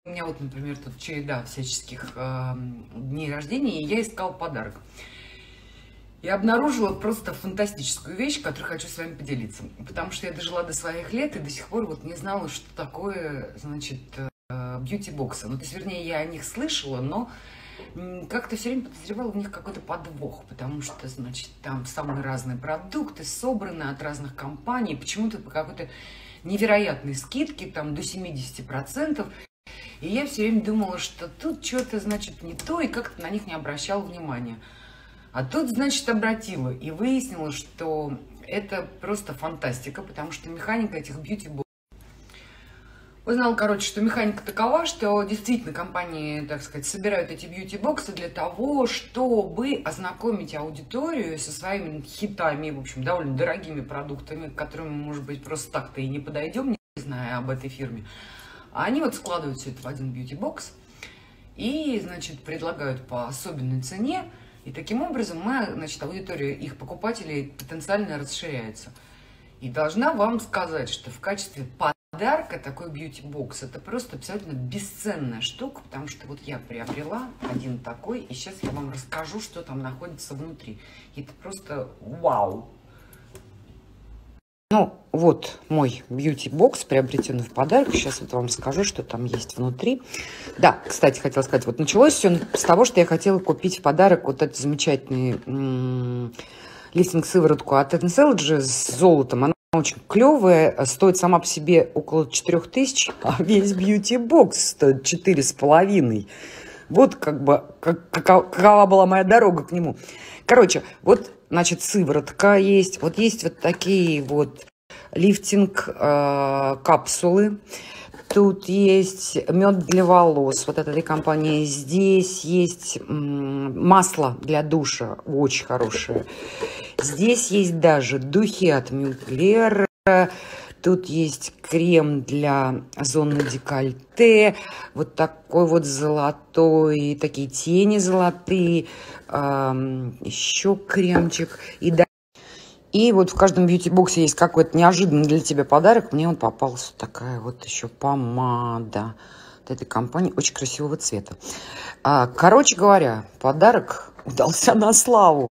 У меня вот, например, тут череда всяческих дней рождения, и я искала подарок. Я обнаружила просто фантастическую вещь, которую хочу с вами поделиться. Потому что я дожила до своих лет и до сих пор вот не знала, что такое, значит, бьюти-боксы. Ну, то есть, вернее, я о них слышала, но как-то все время подозревала в них какой-то подвох, потому что, значит, там самые разные продукты собраны от разных компаний, почему-то по какой-то невероятной скидке, там до 70%. И я все время думала, что тут что-то, значит, не то, и как-то на них не обращала внимания. А тут, значит, обратила и выяснила, что это просто фантастика, потому что механика этих бьюти-боксов. Узнала, короче, что механика такова, что действительно компании, так сказать, собирают эти бьюти-боксы для того, чтобы ознакомить аудиторию со своими хитами, в общем, довольно дорогими продуктами, к которым мы, может быть, просто так-то и не подойдем, не зная об этой фирме. А они вот складывают все это в один бьюти-бокс и, значит, предлагают по особенной цене. И таким образом значит, аудитория их покупателей потенциально расширяется. И должна вам сказать, что в качестве подарка такой бьюти-бокс это просто абсолютно бесценная штука, потому что вот я приобрела один такой, и сейчас я вам расскажу, что там находится внутри. И это просто вау! Ну, вот мой бьюти-бокс, приобретенный в подарок. Сейчас вот вам скажу, что там есть внутри. Да, кстати, хотела сказать, вот началось все с того, что я хотела купить в подарок вот этот замечательный лифтинг-сыворотку от Anselge с золотом. Она очень клевая, стоит сама по себе около 4000, а весь бьюти-бокс стоит 4,5. Вот как бы какова была моя дорога к нему. Короче, вот, значит, сыворотка есть. Вот есть вот такие вот лифтинг-капсулы. Тут есть мед для волос, вот от этой компании. Здесь есть масло для душа, очень хорошее. Здесь есть даже духи от Мюглера. Тут есть крем для зоны декольте, вот такой вот золотой, такие тени золотые, еще кремчик. И вот в каждом бьюти-боксе есть какой-то неожиданный для тебя подарок. Мне вот попалась вот такая вот еще помада от этой компании, очень красивого цвета. Короче говоря, подарок удался на славу.